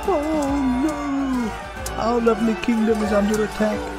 Oh no! Our lovely kingdom is under attack.